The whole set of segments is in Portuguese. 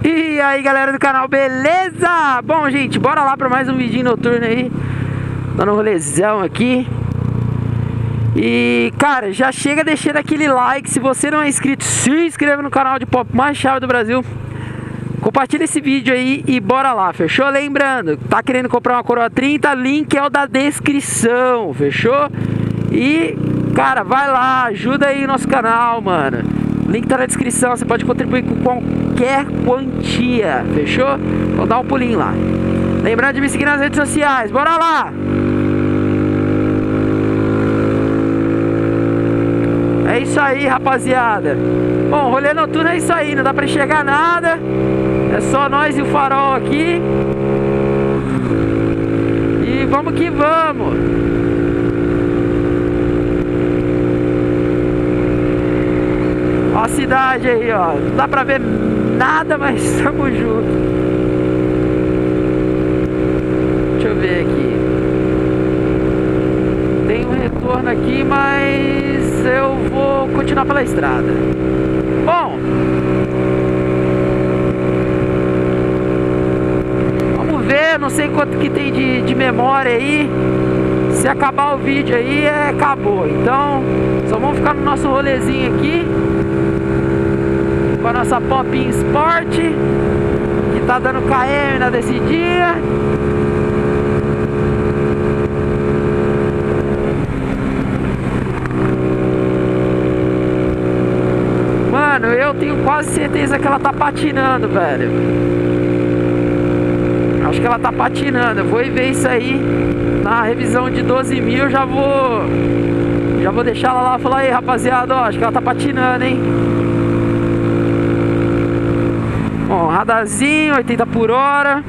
E aí galera do canal, beleza? Bom gente, bora lá para mais um vídeo noturno aí, dando um rolezão aqui. E cara, já chega deixando aquele like. Se você não é inscrito, se inscreva no canal de pop mais chave do Brasil. Compartilha esse vídeo aí e bora lá, fechou? Lembrando, tá querendo comprar uma coroa 30, link é o da descrição, fechou? E cara, vai lá, ajuda aí o nosso canal, mano. Link tá na descrição, você pode contribuir com qualquer quantia, fechou? Então dá um pulinho lá. Lembrando de me seguir nas redes sociais, bora lá! É isso aí, rapaziada. Bom, rolê noturno é isso aí, não dá pra enxergar nada. É só nós e o farol aqui. E vamos que vamos. Ó a cidade aí, ó. Não dá pra ver nada, mas estamos juntos. Deixa eu ver aqui. Tem um retorno aqui, mas eu vou continuar pela estrada. Bom, vamos ver, não sei quanto que tem de memória aí. Se acabar o vídeo aí, acabou. Então, só vamos ficar no nosso rolezinho aqui com a nossa Pop Sport, que tá dando KM nesse dia. Mano, eu tenho quase certeza que ela tá patinando, velho. Acho que ela tá patinando. Eu vou ver isso aí na revisão de 12 mil. Já vou deixar ela lá e falar: aí rapaziada, ó, acho que ela tá patinando, hein. Bom, radarzinho, 80 por hora.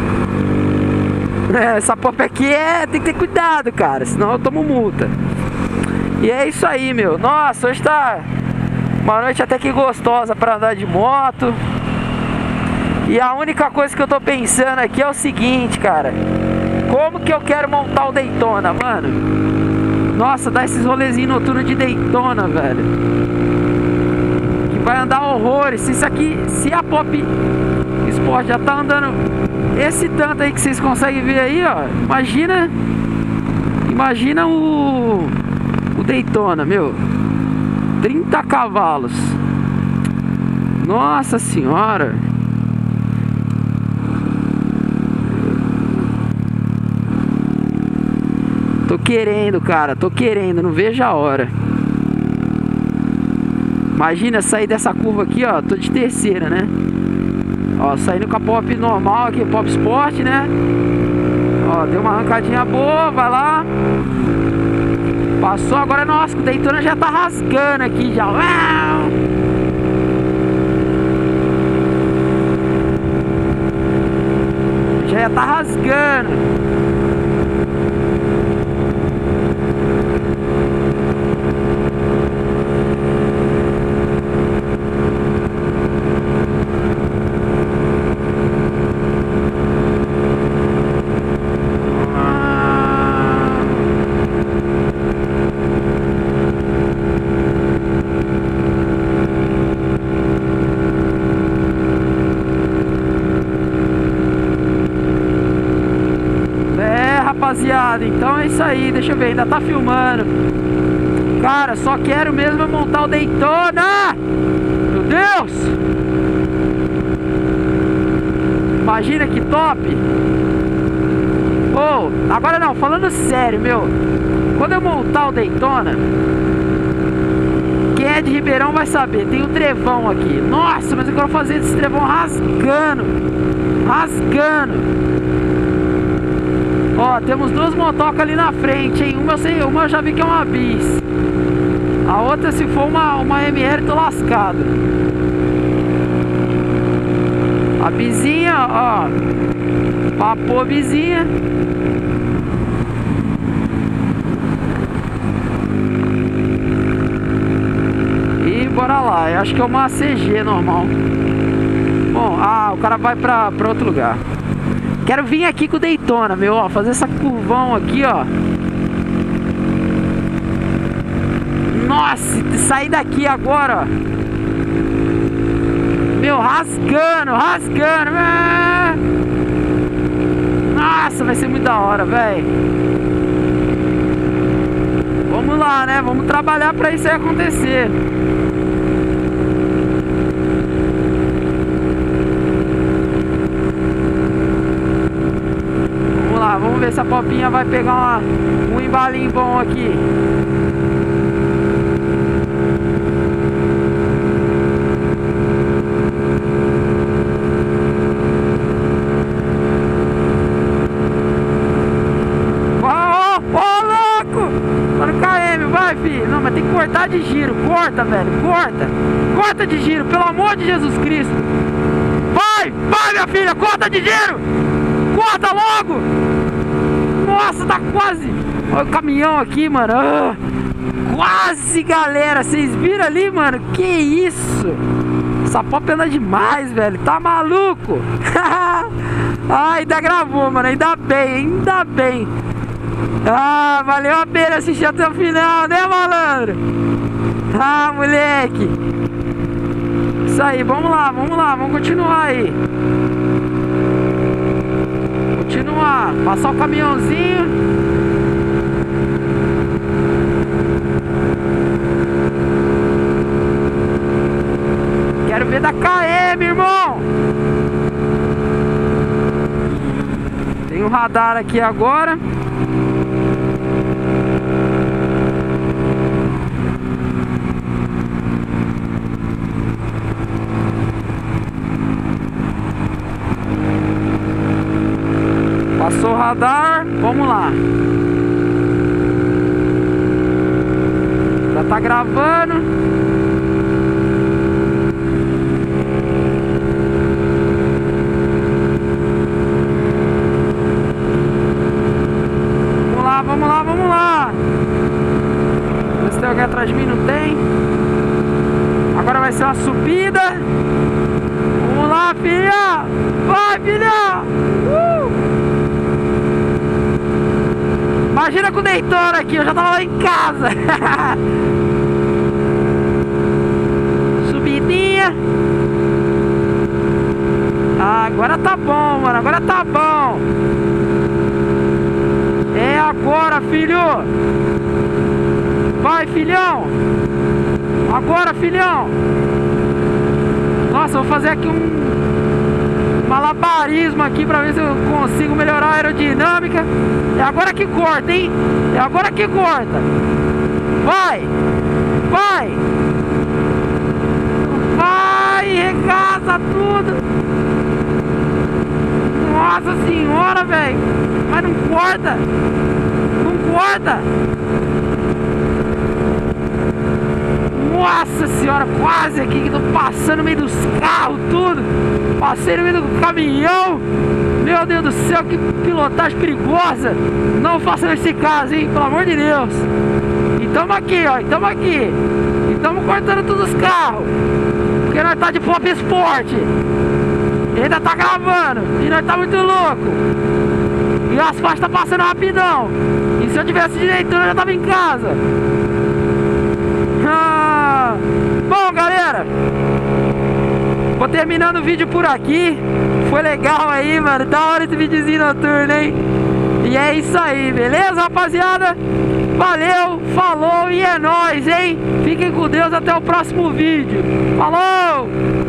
Essa pop aqui tem que ter cuidado, cara, senão eu tomo multa. E é isso aí, meu. Nossa, hoje tá uma noite até que gostosa pra andar de moto. E a única coisa que eu tô pensando aqui é o seguinte, cara: como que eu quero montar o Daytona, mano? Nossa, dá esses rolezinhos noturnos de Daytona, velho, que vai andar horrores. Se isso aqui, se a Pop Sport já tá andando esse tanto aí que vocês conseguem ver aí, ó, imagina o Daytona, meu. 30 cavalos. Nossa senhora. Tô querendo, cara, tô querendo, não vejo a hora. Imagina sair dessa curva aqui, ó. Tô de terceira, né? Ó, saindo com a Pop normal aqui, Pop Sport, né? Ó, deu uma arrancadinha boa, vai lá. Passou, agora, nossa, o Daytona já tá rasgando aqui, já. Já tá rasgando. Rapaziada, então é isso aí. Deixa eu ver, ainda tá filmando. Cara, só quero mesmo montar o Daytona. Meu Deus! Imagina que top. Oh, agora não, falando sério, meu. Quando eu montar o Daytona, quem é de Ribeirão vai saber, tem um trevão aqui. Nossa, mas eu quero fazer esse trevão rasgando. Rasgando. Ó, temos duas motocas ali na frente, hein? Uma eu já vi que é uma bis. A outra, se for uma MR, tô lascado. A bizinha, ó. Papou a bizinha. E bora lá. Eu acho que é uma CG normal. Bom, o cara vai pra outro lugar. Quero vir aqui com o Daytona, meu, ó, fazer essa curvão aqui, ó. Nossa, sair daqui agora, ó. Meu, rasgando, rasgando. Nossa, vai ser muito da hora, velho. Vamos lá, né? Vamos trabalhar pra isso aí acontecer. Vamos lá, vamos ver se a Popinha vai pegar um embalinho bom aqui. Não, mas tem que cortar de giro. Corta, velho, corta. Corta de giro, pelo amor de Jesus Cristo. Vai, vai, minha filha, corta de giro. Corta logo. Nossa, tá quase. Olha o caminhão aqui, mano. Quase, galera. Vocês viram ali, mano? Que isso? Essa pop anda demais, velho. Tá maluco? Ainda gravou, mano. Ainda bem, ainda bem. Ah, valeu a pena assistir até o final, né, malandro? Ah, moleque. Isso aí, vamos lá, vamos continuar aí. Continuar, passar o caminhãozinho. Quero ver da KM, irmão. Tem um radar aqui agora. Passou o radar, vamos lá. Já tá gravando. Vamos lá, vamos lá, vamos lá. Vê se tem alguém atrás de mim, não tem. Agora vai ser uma subida. Vamos lá, filha. Vai, filha. Imagina com o Daytona aqui, eu já tava lá em casa. Subidinha. Ah, agora tá bom, mano, agora tá bom. É agora, filho. Vai, filhão. Agora, filhão. Nossa, eu vou fazer aqui um malabarismo aqui pra ver se eu consigo melhorar a aerodinâmica. É agora que corta, hein? É agora que corta. Vai! Vai! Vai! Regaça tudo! Nossa senhora, velho! Mas não corta! Não corta! Nossa senhora, quase aqui que tô passando no meio dos carros, tudo. Passei no meio do caminhão. Meu Deus do céu, que pilotagem perigosa. Não façam esse caso, hein, pelo amor de Deus. E tamo aqui, ó, e tamo aqui. E tamo cortando todos os carros. Porque nós tá de Pop Sport. E ainda tá gravando. E nós tá muito louco. E o asfalto tá passando rapidão. E se eu tivesse direito, eu já tava em casa. Bom, galera, vou terminando o vídeo por aqui. Foi legal aí, mano. Da hora esse videozinho noturno, hein? E é isso aí, beleza, rapaziada? Valeu, falou e é nóis, hein? Fiquem com Deus, até o próximo vídeo. Falou!